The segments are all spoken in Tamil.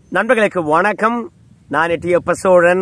நண்பர்களுக்கு வணக்கம். நான் எட்டியப்ப சோழன்.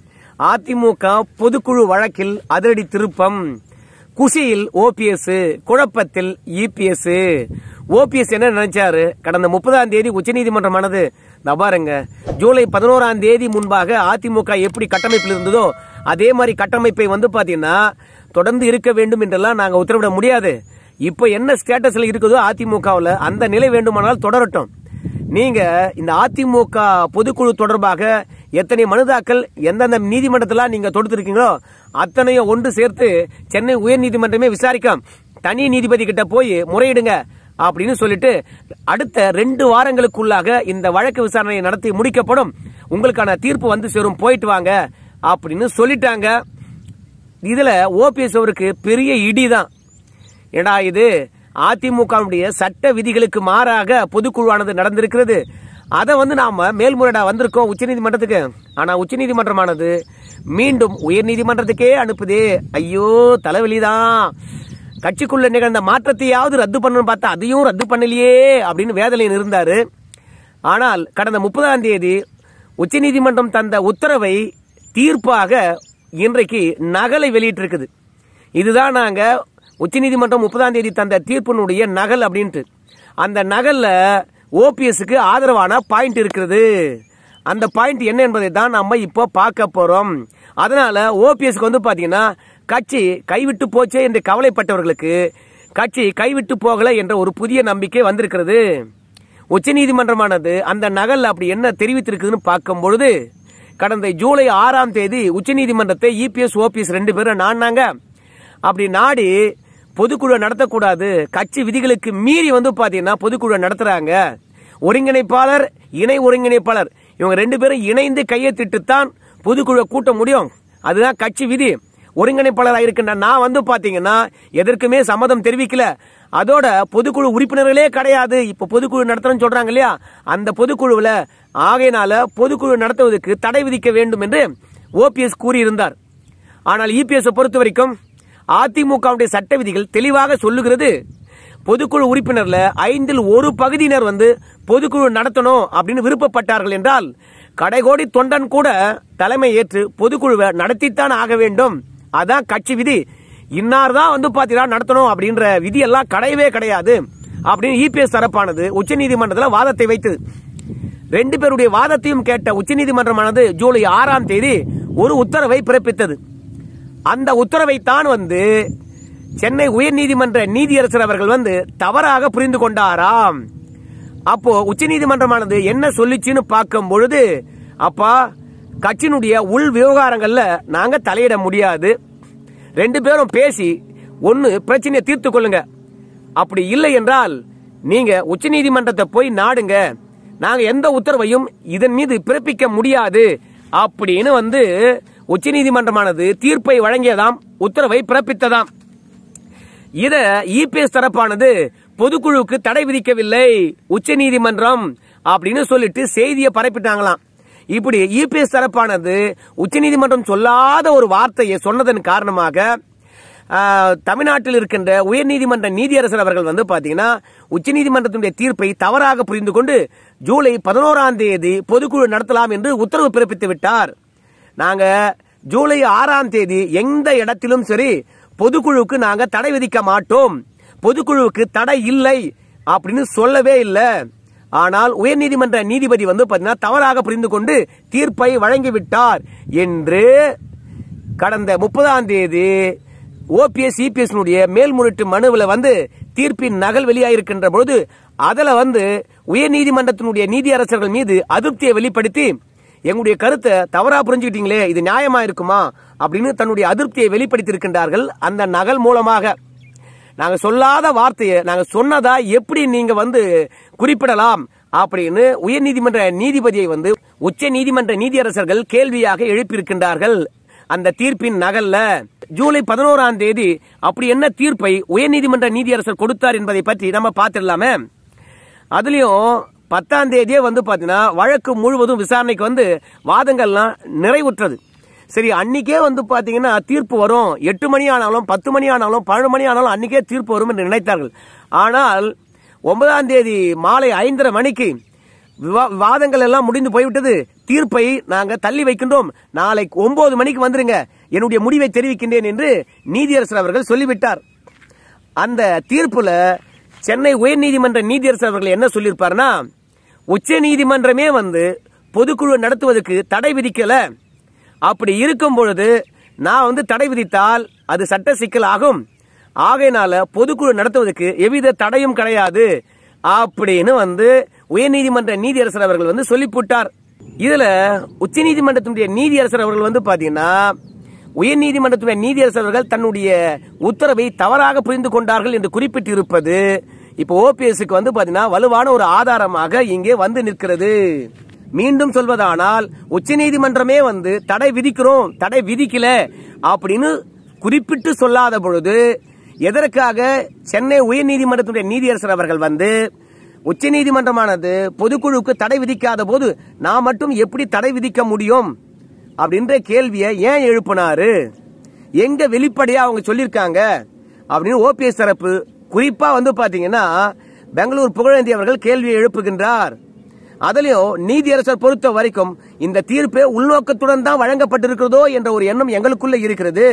அதிமுக பொதுக்குழு வழக்கில் அதிரடி திருப்பம். குஷியில் ஓபிஎஸ், குழப்பத்தில் இபிஎஸ். ஓபிஎஸ் என்ன நினைச்சாரு? கடந்த 30ஆம் தேதி உச்சநீதிமன்றமானது பாருங்க, ஜூலை 11ஆம் தேதி முன்பாக அதிமுக எப்படி கட்டமைப்பில் இருந்ததோ அதே மாதிரி கட்டமைப்பை பாத்தீங்கன்னா தொடர்ந்து இருக்க வேண்டும் என்றெல்லாம் நாங்க உத்தரவிட முடியாது. இப்ப என்ன ஸ்டேட்டஸ்ல இருக்குதோ அதிமுகவில் அந்த நிலை வேண்டுமானால் தொடரட்டும். நீங்க இந்த அதிமுக பொதுக்குழு தொடர்பாக எத்தனை மனுதாக்கள் எந்தெந்த நீதிமன்றத்தில் நீங்க தொடுத்திருக்கீங்களோ அத்தனையும் ஒன்று சேர்த்து சென்னை உயர் நீதிமன்றமே விசாரிக்கும். தனி நீதிபதி கிட்ட போய் முறையிடுங்க அப்படின்னு சொல்லிட்டு அடுத்த 2 வாரங்களுக்குள்ளாக இந்த வழக்கு விசாரணையை நடத்தி முடிக்கப்படும். உங்களுக்கான தீர்ப்பு சேரும், போயிட்டு வாங்க அப்படின்னு சொல்லிட்டாங்க. இதுல ஓபிஎஸ் அவருக்கு பெரிய இடிதான். ஏடா இது அதிமுகவுடைய சட்ட விதிகளுக்கு மாறாக பொதுக்குழுவானது நடந்திருக்கிறது. அதை நாம மேல்முறையீடா வந்திருக்கோம் உச்சநீதிமன்றத்துக்கு. ஆனா உச்சநீதிமன்றமானது மீண்டும் உயர் நீதிமன்றத்துக்கே அனுப்புதே. ஐயோ தலைவலிதான். கட்சிக்குள்ள நிகழ்ந்த மாற்றத்தையாவது ரத்து பண்ணணும் பார்த்தா அதையும் ரத்து பண்ணலையே அப்படின்னு வேதனையில் இருந்தாரு. ஆனால் கடந்த 30ஆம் தேதி உச்சநீதிமன்றம் தந்த உத்தரவை தீர்ப்பாக இன்றைக்கு நகலை வெளியிட்டிருக்குது. இதுதான் நாங்க உச்சநீதிமன்றம் 30ஆம் தேதி தந்த தீர்ப்பினுடைய நகல் அப்படின்ட்டு. அந்த நகல்ல ஓபிஎஸ்க்கு ஆதரவான பாயிண்ட் இருக்கிறது. அந்த பாயிண்ட் என்ன என்பதை தான் நம்ம இப்போ பார்க்க போறோம். அதனால ஓபிஎஸ்க்கு பாத்தீங்கன்னா கட்சி கைவிட்டு போச்சே என்று கவலைப்பட்டவர்களுக்கு கட்சி கைவிட்டு போகல என்ற ஒரு புதிய நம்பிக்கை வந்திருக்கிறது. உச்சநீதிமன்றமானது அந்த நகல் அப்படி என்ன தெரிவித்திருக்குதுன்னு பார்க்கும் பொழுது, கடந்த ஜூலை 6ஆம் தேதி உச்சநீதிமன்றத்தை இபிஎஸ் ஓபிஎஸ் 2 பேரும் நாடினாங்க. அப்படி நாடி பொதுக்குழு நடத்தக்கூடாது, கட்சி விதிகளுக்கு மீறி பாத்தீங்கன்னா பொதுக்குழு நடத்துறாங்க. ஒருங்கிணைப்பாளர், இணை ஒருங்கிணைப்பாளர் இவங்க 2 பேரும் இணைந்து கையெழுத்திட்டுத்தான் பொதுக்குழு கூட்ட முடியும். அதுதான் கட்சி விதி. ஒருங்கிணைப்பாளராக இருக்கின்ற நான் பாத்தீங்கன்னா எதற்குமே சம்மதம் தெரிவிக்கல. அதோட பொதுக்குழு உறுப்பினர்களே கிடையாது. இப்ப பொதுக்குழு நடத்துறேன்னு சொல்றாங்க இல்லையா, அந்த பொதுக்குழுவில் ஆகையினால பொதுக்குழு நடத்துவதற்கு தடை விதிக்க வேண்டும் என்று ஓபிஎஸ் கூறியிருந்தார். ஆனால் இபிஎஸ் பொறுத்த வரைக்கும் அதிமுகவுடைய சட்ட விதிகள் தெளிவாக சொல்லுகிறது, பொதுக்குழு உறுப்பினர்ல 5இல் 1 பகுதியினர் பொதுக்குழு நடத்தணும் அப்படின்னு விருப்பப்பட்டார்கள் என்றால் கடைகோடி தொண்டன் கூட தலைமை ஏற்று பொதுக்குழுவை நடத்தித்தான் ஆக வேண்டும். அதான் கட்சி விதி. இன்னார் தான் பாத்தீங்கன்னா நடத்தணும் அப்படின்ற விதி எல்லாம் கிடையவே கிடையாது அப்படின்னு இபிஎஸ் தரப்பானது உச்சநீதிமன்றத்தில் வாதத்தை வைத்தது. 2 பேருடைய வாதத்தையும் கேட்ட உச்சநீதிமன்றமானது ஜூலை 6ஆம் தேதி ஒரு உத்தரவை பிறப்பித்தது. அந்த உத்தரவை தான் சென்னை உயர் நீதிமன்ற நீதியரசர் அவர்கள் தவறாக புரிந்து கொண்டாராம். அப்போ உச்சநீதிமன்றமானது என்ன சொல்லிச்சுன்னு பார்க்கும் பொழுது, அப்பா கட்சியினுடைய உள் விவகாரங்கள்ல நாங்க தலையிட முடியாது, 2 பேரும் பேசி ஒன்னு பிரச்சனையை தீர்த்து கொள்ளுங்க, அப்படி இல்லை என்றால் நீங்க உச்சநீதிமன்றத்தை போய் நாடுங்க, நாங்க எந்த உத்தரவையும் இதன் மீது பிறப்பிக்க முடியாது அப்படின்னு உச்சநீதிமன்றமானது தீர்ப்பை வழங்கியதாம், உத்தரவை பிறப்பித்ததாம். இத இபிஎஸ் தரப்பானது பொதுக்குழுவுக்கு தடை விதிக்கவில்லை உச்சநீதிமன்றம் அப்படின்னு சொல்லிட்டு செய்தியை பரப்பிட்டாங்களாம். இப்படி இபிஎஸ் தரப்பானது உச்சநீதிமன்றம் சொல்லாத ஒரு வார்த்தையை சொன்னதன் காரணமாக தமிழ்நாட்டில் இருக்கின்ற உயர்நீதிமன்ற நீதியரசர் அவர்கள் பாத்தீங்கன்னா உச்சநீதிமன்றத்தினுடைய தீர்ப்பை தவறாக புரிந்து கொண்டு ஜூலை 11ஆம் தேதி பொதுக்குழு நடத்தலாம் என்று உத்தரவு பிறப்பித்து விட்டார். நாங்க ஜூலை 6ஆம் தேதி எந்த இடத்திலும் சரி பொதுக்குழுவுக்கு நாங்க தடை விதிக்க மாட்டோம், பொதுக்குழுவுக்கு தடை இல்லை அப்படின்னு சொல்லவே இல்லை. ஆனால் உயர்நீதிமன்ற நீதிபதி பாத்தீங்கன்னா தவறாக புரிந்து கொண்டு தீர்ப்பை வழங்கிவிட்டார் என்று கடந்த 30ஆம் தேதி ஓபிஎஸ் இபிஎஸ் மேல்முறையீட்டு மனுவில் தீர்ப்பின் நகல் வெளியாயிருக்கின்ற பொழுது அதுல உயர் நீதிமன்றத்தினுடைய நீதியரசர்கள் மீது அதிருப்தியை வெளிப்படுத்தி எங்களுடைய கருத்தை தவறா புரிஞ்சுக்கிட்டீங்களே, இது நியாயமா இருக்குமா அப்படின்னு தன்னுடைய அதிருப்தியை வெளிப்படுத்தி இருக்கின்றார்கள். அந்த நகல் மூலமாக நாங்க சொல்லாத வார்த்தையை நாங்க சொன்னதா எப்படி நீங்க குறிப்பிடலாம் அப்படின்னு உயர் நீதிமன்ற நீதிபதியை உச்ச நீதிமன்ற நீதியரசர்கள் கேள்வியாக எழுப்பியிருக்கின்றார்கள். அந்த தீர்ப்பின் நகல்ல ஜூலை 11ஆம் தேதி அப்படி என்ன தீர்ப்பை உயர் நீதிமன்ற நீதியரசர் கொடுத்தார் என்பதை பற்றி நம்ம பார்த்திடலாமே. அதுலயும் 10ஆம் தேதியே பாத்தீங்கன்னா வழக்கு முழுவதும் விசாரணைக்கு வாதங்கள்லாம் நிறைவுற்றது. சரி, அன்னைக்கே பாத்தீங்கன்னா தீர்ப்பு வரும், 8 மணி ஆனாலும் 10 மணி ஆனாலும் 12 மணி ஆனாலும் அன்னைக்கே தீர்ப்பு வரும் என்று நினைத்தார்கள். ஆனால் 9ஆம் தேதி மாலை 5:30 மணிக்கு வாதங்கள் எல்லாம் முடிந்து போய்விட்டது, தீர்ப்பை நாங்க தள்ளி வைக்கின்றோம், நாளை 9 மணிக்கு வந்துருங்க, என்னுடைய முடிவை தெரிவிக்கின்றேன் என்று நீதியரசர் அவர்கள் சொல்லிவிட்டார். அந்த தீர்ப்புல சென்னை உயர்நீதிமன்ற நீதியரசர் அவர்கள் என்ன சொல்லியிருப்பார்னா, உச்ச நீதிமன்றமே பொதுக்குழு நடத்துவதற்கு தடை விதிக்கல, அப்படி இருக்கும் பொழுது நான் தடை விதித்தால் அது சட்ட சிக்கல் ஆகும், ஆகையினால பொதுக்குழு நடத்துவதற்கு எவ்வித தடையும் கிடையாது அப்படின்னு உயர்நீதிமன்ற நீதியரசர் அவர்கள் சொல்லி போட்டார். இதுல உச்ச நீதிமன்றத்தினுடைய நீதியரசர் அவர்கள் பாத்தீங்கன்னா, உயர்நீதிமன்றத்துடைய நீதியரசர் அவர்கள் தன்னுடைய உத்தரவை தவறாக புரிந்து கொண்டார்கள் என்று குறிப்பிட்டு இருப்பது இப்ப ஓபிஎஸ்க்கு பாத்தீங்கன்னா வலுவான ஒரு ஆதாரமாக இங்கே நிற்கிறது. மீண்டும் சொல்வதானால், உச்ச நீதிமன்றமே தடை விதிக்கிறோம், தடை விதிக்கல அப்படின்னு குறிப்பிட்டு சொல்லாத பொழுது எதற்காக சென்னை உயர்நீதிமன்றத்துடைய நீதியரசர் அவர்கள் உச்ச நீதிமன்றமானது பொதுக்குழுக்கு தடை விதிக்காத போது நான் மட்டும் எப்படி தடை விதிக்க முடியும் அப்படின்ற கேள்வியை ஏன் எழுப்பினாரு? எங்க வெளிப்படையா அவங்க சொல்லியிருக்காங்க அப்படின்னு ஓபிஎஸ் தரப்பு குறிப்பா பாத்தீங்கன்னா பெங்களூர் புகழேந்தி அவர்கள் கேள்வியை எழுப்புகின்றார். அதிலும் நீதியரசர் பொறுத்த வரைக்கும் இந்த தீர்ப்பே உள்நோக்கத்துடன் தான் வழங்கப்பட்டிருக்கிறதோ என்ற ஒரு எண்ணம் எங்களுக்குள்ள இருக்கிறது.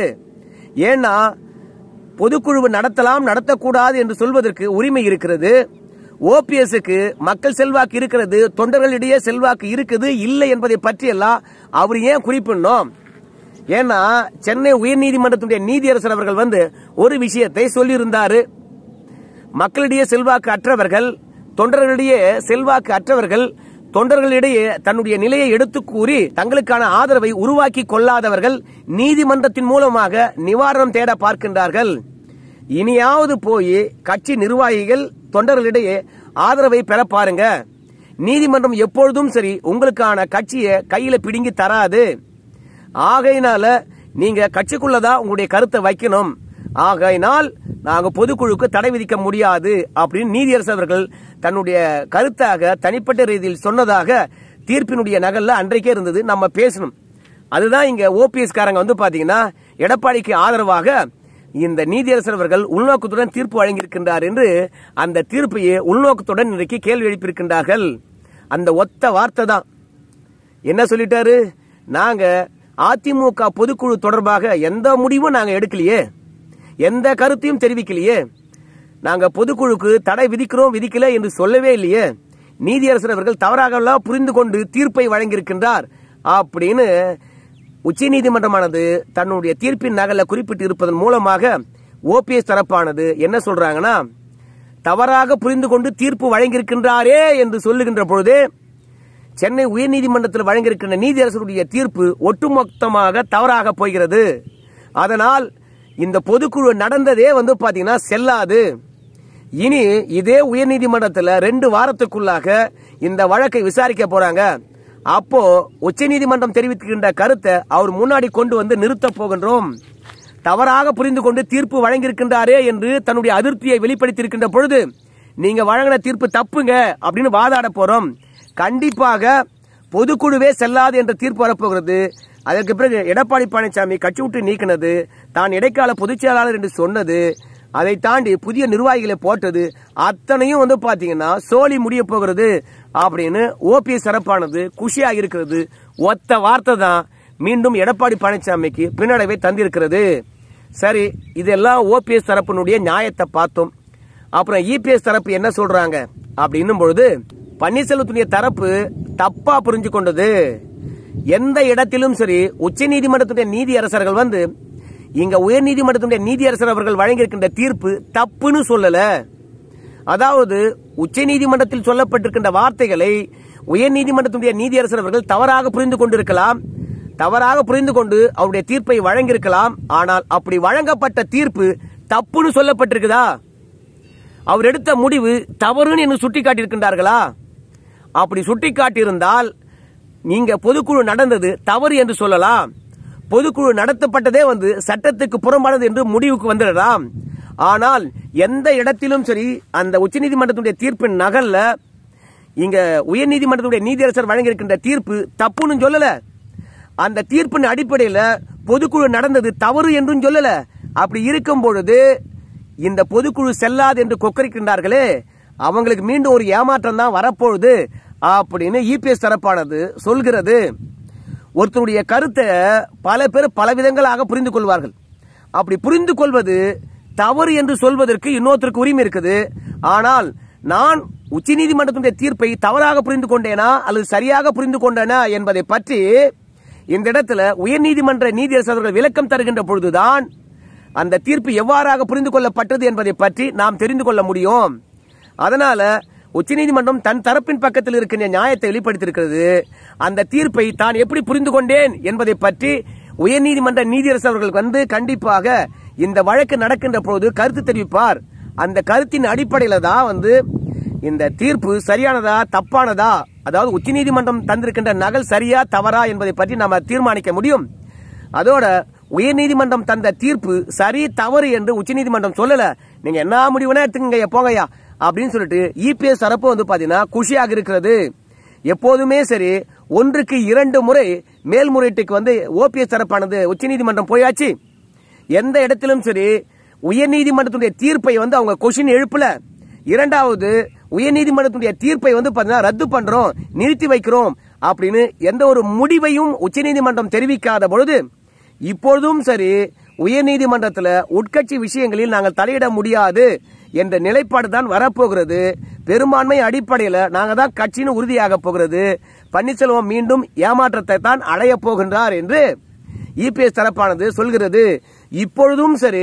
ஏன்னா பொதுக்குழு நடத்தலாம் நடத்தக்கூடாது என்று சொல்வதற்கு உரிமை இருக்கிறது. ஓபிஎஸ்க்கு மக்கள் செல்வாக்கு இருக்கிறது, தொண்டர்களிடையே செல்வாக்கு இருக்குது இல்லை என்பதை பற்றியெல்லாம் அவர் ஏன் குறிப்பிடணும்? ஏன்னா சென்னை உயர்நீதிமன்றத்துடைய நீதியரசர் அவர்கள் ஒரு விஷயத்தை சொல்லியிருந்தாரு. மக்களிடையே செல்வாக்கு அற்றவர்கள், தொண்டர்களிடையே செல்வாக்கு அற்றவர்கள், தொண்டர்களிடையே தன்னுடைய நிலையை எடுத்து கூறி தங்களுக்கான ஆதரவை உருவாக்கி கொள்ளாதவர்கள் நீதிமன்றத்தின் மூலமாக நிவாரணம் தேட பார்க்கின்றார்கள். இனியாவது போய் கட்சி நிர்வாகிகள் தொண்டர்களிடையே ஆதரவை பெற பாருங்க. நீதிமன்றம் எப்பொழுதும் சரி உங்களுக்கான கட்சியை கையில பிடுங்கி தராது. ஆகையினால நீங்க கட்சிக்குள்ளதான் உங்களுடைய கருத்தை வைக்கணும். ஆகையினால் நாங்க பொதுக்குழுக்கு தடை விதிக்க முடியாது அப்படின்னு நீதியரசர் அவர்கள் தன்னுடைய கருத்தாக தனிப்பட்ட ரீதியில் சொன்னதாக தீர்ப்பினுடைய நகல்ல அன்றைக்கே இருந்தது. நம்ம பேசணும். அதுதான் இங்க ஓபிஎஸ் காரங்க பாத்தீங்கன்னா எடப்பாடிக்கு ஆதரவாக இந்த நீதியரசர் அவர்கள் உள்நோக்கத்துடன் தீர்ப்பு வழங்கியிருக்கின்றார் என்று அந்த தீர்ப்பையே உள்நோக்கத்துடன் இன்றைக்கு கேள்வி எழுப்பியிருக்கின்றார்கள். அந்த ஒத்த வார்த்தை தான் என்ன சொல்லிட்டாரு? நாங்க அதிமுக பொதுக்குழு தொடர்பாக எந்த முடிவும் நாங்க எடுக்கலையே, எந்த கருத்தையும் தெரிவிக்கலையே, நாங்க பொதுக்குழுக்கு தடை விதிக்கிறோம் விதிக்கல என்று சொல்லவே இல்லையே, நீதியரசர் அவர்கள் தவறாக புரிந்து கொண்டு தீர்ப்பை வழங்கியிருக்கின்றார் அப்படின்னு உச்ச நீதிமன்றமானது தன்னுடைய தீர்ப்பின் நகல குறிப்பிட்டு இருப்பதன் மூலமாக ஓபிஎஸ் தரப்பானது என்ன சொல்றாங்கன்னா, தவறாக புரிந்து கொண்டு தீர்ப்பு வழங்கியிருக்கின்றாரே என்று சொல்லுகின்ற பொழுது சென்னை உயர்நீதிமன்றத்தில் வழங்கியிருக்கின்ற நீதியரசருடைய தீர்ப்பு ஒட்டுமொத்தமாக தவறாக போகிறது. அதனால் இந்த பொதுக்குழு நடந்ததே பாத்தீங்கன்னா செல்லாது. இனி இதே உயர்நீதிமன்றத்தில் 2 வாரத்துக்குள்ளாக இந்த வழக்கை விசாரிக்க போறாங்க. அப்போ உச்ச நீதிமன்றம் தெரிவிக்கின்ற கருத்தை அவர் முன்னாடி கொண்டு நிறுத்த போகின்றோம். தவறாக புரிந்து கொண்டு தீர்ப்பு வழங்கியிருக்கின்றாரே என்று தன்னுடைய அதிருப்தியை வெளிப்படுத்தியிருக்கின்ற பொழுது நீங்க வழங்கின தீர்ப்பு தப்புங்க அப்படின்னு வாதாட போறோம். கண்டிப்பாக பொதுக்குழுவே செல்லாது என்ற தீர்ப்பு வரப்போகிறது. அதற்கு பிறகு எடப்பாடி பழனிசாமி கட்சி விட்டு நீக்கினது, தான் இடைக்கால பொதுச் செயலாளர் என்று சொன்னது, அதை தாண்டி புதிய நிர்வாகிகளை போட்டது அத்தனையும் பாத்தீங்கன்னா சோழி முடிய போகிறது அப்படின்னு ஓபிஎஸ் தரப்பானது குஷியாக இருக்கிறது. ஒத்த வார்த்தை தான் மீண்டும் எடப்பாடி பழனிசாமிக்கு பின்னடைவை தந்திருக்கிறது. சரி, இதெல்லாம் ஓபிஎஸ் தரப்பினுடைய நியாயத்தை பார்த்தோம். அப்புறம் இபிஎஸ் தரப்பு என்ன சொல்றாங்க அப்படின்னும் பொழுது பன்னீர்செல்வத்துடைய தரப்பு தப்பா புரிஞ்சு கொண்டது. எந்த இடத்திலும் சரி உச்ச நீதிமன்றத்துடைய நீதியரசர்கள் இங்க உயர் நீதிமன்றத்துடைய நீதியரசர் அவர்கள் வழங்கியிருக்கின்ற தீர்ப்பு தப்புன்னு சொல்லல. அதாவது உச்ச நீதிமன்றத்தில் சொல்லப்பட்டிருக்கின்ற வார்த்தைகளை உயர் நீதிமன்றத்துடைய நீதியரசர் அவர்கள் தவறாக புரிந்து கொண்டிருக்கலாம், தவறாக புரிந்து கொண்டு அவருடைய தீர்ப்பை வழங்கியிருக்கலாம். ஆனால் அப்படி வழங்கப்பட்ட தீர்ப்பு தப்புன்னு சொல்லப்பட்டிருக்குதா? அவர் எடுத்த முடிவு தவறுன்னு என்று சுட்டிக்காட்டியிருக்கின்றார்களா? அப்படி சுட்டிக்காட்டியிருந்தால் நீங்க பொதுக்குழு நடந்தது தவறு என்று சொல்லலாம். பொதுக்குழு நடத்தப்பட்டதே சட்டத்துக்கு புறம்பானது என்று முடிவுக்கு வந்துடலாம். ஆனால் எந்த இடத்திலும் சரி அந்த உச்சநீதிமன்றத்துடைய தீர்ப்பின் நகல்ல இங்க உயர்நீதிமன்றத்துடைய நீதியரசர் வழங்கியிருக்கின்ற தீர்ப்பு தப்புன்னு சொல்லல. அந்த தீர்ப்பின் அடிப்படையில் பொதுக்குழு நடந்தது தவறு என்றும் சொல்லல. அப்படி இருக்கும் பொழுது இந்த பொதுக்குழு செல்லாது என்று கொக்கரிக்கின்றார்களே, அவங்களுக்கு மீண்டும் ஒரு ஏமாற்றம் தான் வரப்போகுது. அப்படின்னு இபிஎஸ் தரப்பானது சொல்கிறது. ஒருத்தருடைய கருத்தை பல பேர் பல விதங்களாக புரிந்து கொள்வார்கள். அப்படி புரிந்து கொள்வது தவறு என்று சொல்வதற்கு இன்னொருத்தருக்கு உரிமை இருக்குது. ஆனால் நான் உச்சநீதிமன்றத்தினுடைய தீர்ப்பை தவறாக புரிந்து கொண்டேனா அல்லது சரியாக புரிந்து கொண்டேனா என்பதை பற்றி இந்த இடத்துல உயர்நீதிமன்ற நீதியரசர் அவர்கள் விளக்கம் தருகின்ற பொழுதுதான் அந்த தீர்ப்பு எவ்வாறாக புரிந்து கொள்ளப்பட்டது என்பதை பற்றி நாம் தெரிந்து கொள்ள முடியும். அதனால உச்சநீதிமன்றம் தன் தரப்பின் பக்கத்தில் இருக்கின்ற நியாயத்தை வெளிப்படுத்தியிருக்கிறது. அந்த தீர்ப்பை தான் எப்படி புரிந்து கொண்டேன் என்பதை பற்றி உயர்நீதிமன்ற நீதியரசர் அவர்கள் கண்டிப்பாக இந்த வழக்கு நடக்கின்ற போது கருத்து தெரிவிப்பார். அந்த கருத்தின் அடிப்படையில தான் இந்த தீர்ப்பு சரியானதா தப்பானதா, அதாவது உச்சநீதிமன்றம் தந்திருக்கின்ற நகல் சரியா தவறா என்பதை பற்றி நாம தீர்மானிக்க முடியும். அதோட உயர்நீதிமன்றம் தந்த தீர்ப்பு சரி தவறு என்று உச்சநீதிமன்றம் சொல்லல. நீங்க என்ன முடிவுனா எடுத்துக்கங்க போங்கய்யா அப்படின்னு சொல்லிட்டு இபிஎஸ் தரப்பு பாத்தீங்கன்னா குஷியாக இருக்கிறது. எப்போதுமே சரி ஒன்றுக்கு 2 முறை மேல்முறையீட்டுக்கு ஓபிஎஸ் தரப்பானது உச்சநீதிமன்றம் போயாச்சு. எந்த இடத்திலும் சரி உயர்நீதிமன்றத்துடைய தீர்ப்பை அவங்க கொஸ்டின் எழுப்பல. இரண்டாவது உயர்நீதிமன்றத்துடைய தீர்ப்பை பாத்தீங்கன்னா ரத்து பண்றோம், நிறுத்தி வைக்கிறோம் அப்படின்னு எந்த ஒரு முடிவையும் உச்சநீதிமன்றம் தெரிவிக்காத பொழுது இப்பொழுதும் சரி உயர்நீதிமன்றத்தில் உட்கட்சி விஷயங்களில் நாங்கள் தலையிட முடியாது என்ற நிலைப்பாடு தான் வரப்போகிறது. பெரும்பான்மை அடிப்படையில் நாங்கள் தான் கட்சியின் உறுதியாக போகிறது. பன்னீர்செல்வம் மீண்டும் ஏமாற்றத்தை தான் அடைய போகின்றார் என்று இபிஎஸ் தரப்பானது சொல்கிறது. இப்பொழுதும் சரி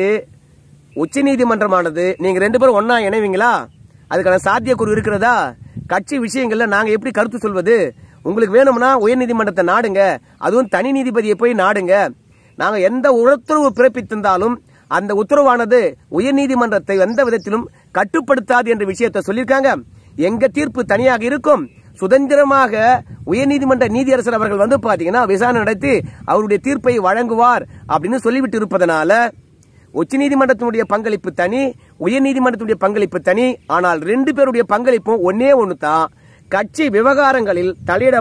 உச்சநீதிமன்றமானது நீங்க 2 பேரும் ஒன்னா இணைவீங்களா, அதுக்கான சாத்தியக்கூறு இருக்கிறதா, கட்சி விஷயங்கள்ல நாங்க எப்படி கருத்து சொல்வது, உங்களுக்கு வேணும்னா உயர்நீதிமன்றத்தை நாடுங்க, அதுவும் தனி நீதிபதியை போய் நாடுங்க, நாங்க எந்த உத்தரவு பிறப்பித்திருந்தாலும் அந்த உத்தரவானது உயர்நீதிமன்றத்தை எந்த விதத்திலும் கட்டுப்படுத்தாது என்ற விஷயத்தை சொல்லியிருக்காங்க. எங்க தீர்ப்பு தனியாக இருக்கும், சுதந்திரமாக உயர்நீதிமன்ற நீதியரசர் அவர்கள் பாத்தீங்கன்னா விசாரணை நடத்தி அவருடைய தீர்ப்பை வழங்குவார் அப்படின்னு சொல்லிவிட்டு இருப்பதனால உச்சநீதிமன்றத்தினுடைய பங்களிப்பு தனி, உயர்நீதிமன்றத்தினுடைய பங்களிப்பு தனி. ஆனால் 2 பேருடைய பங்களிப்பும் ஒன்னே ஒன்று தான், கட்சி விவகாரங்களில் தலையிட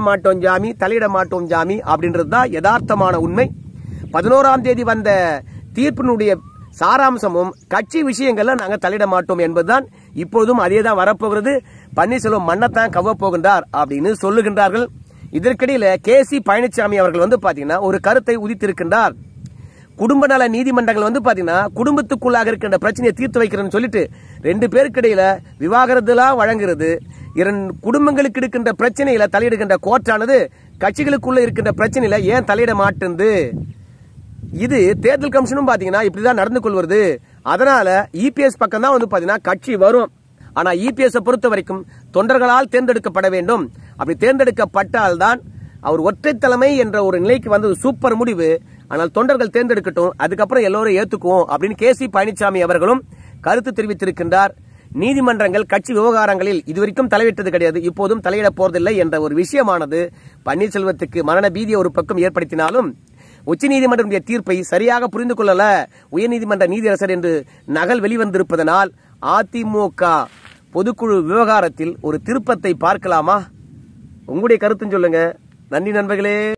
மாட்டோம் ஜாமி அப்படின்றது தான் யதார்த்தமான உண்மை. 11ஆம் தேதி வந்த தீர்ப்பினுடைய சாராம்சமும் கட்சி விஷயங்கள்ல நாங்க தலையிட மாட்டோம் என்பதுதான். இப்பொழுதும் அதே தான் வரப்போகிறது. பன்னீர்செல்வம் மன்னத்தான் கவ்வ போகின்றார் அப்படின்னு சொல்லுகின்றார்கள். இதற்கிடையில கேசி பழனிசாமி அவர்கள் பாத்தீங்கன்னா ஒரு கருத்தை உதித்திருக்கின்றார். குடும்ப நல நீதிமன்றங்கள் பாத்தீங்கன்னா குடும்பத்துக்குள்ளாக இருக்கின்ற பிரச்சனையை தீர்த்து வைக்கிறேன்னு சொல்லிட்டு 2 பேருக்கு இடையில விவாகரத்துலாம் வழங்குறது. 2 குடும்பங்களுக்கு இருக்கின்ற பிரச்சனையில தலையிடுகின்ற கோர்ட்டானது கட்சிகளுக்குள்ள இருக்கின்ற பிரச்சனையில ஏன் தலையிட மாட்டேங்குது? இது தேர்தல் கமிஷனும் பாத்தீங்கன்னா இப்படிதான் நடந்து கொள்வது. அதனால இபிஎஸ் பக்கம் தான் பாத்தீங்கன்னா கட்சி வரும். ஆனா இபிஎஸ் பொறுத்த வரைக்கும் தொண்டர்களால் தேர்ந்தெடுக்கப்பட வேண்டும். அப்படி தேர்ந்தெடுக்கப்பட்டால் தான் அவர் ஒற்றை தலைமை என்ற ஒரு நிலைக்கு வந்தது சூப்பர் முடிவு. ஆனால் தொண்டர்கள் தேர்ந்தெடுக்கட்டும், அதுக்கப்புறம் எல்லோரும் ஏத்துக்குவோம் அப்படின்னு கேசி பழனிசாமி அவர்களும் கருத்து தெரிவித்திருக்கின்றார். நீதிமன்றங்கள் கட்சி விவகாரங்களில் இதுவரைக்கும் தலையிட்டது கிடையாது, இப்போதும் தலையிட போறதில்லை என்ற ஒரு விஷயமானது பன்னீர்செல்வத்துக்கு மரண பீதியை ஒரு பக்கம் ஏற்படுத்தினாலும் உச்சநீதிமன்றத்தினுடைய தீர்ப்பை சரியாக புரிந்து கொள்ளல உயர்நீதிமன்ற நீதியரசர் என்று நகல் வெளிவந்திருப்பதனால் அதிமுக பொதுக்குழு விவகாரத்தில் ஒரு திருப்பத்தை பார்க்கலாமா? உங்களுடைய கருத்துன்னு சொல்லுங்க. நன்றி நண்பர்களே.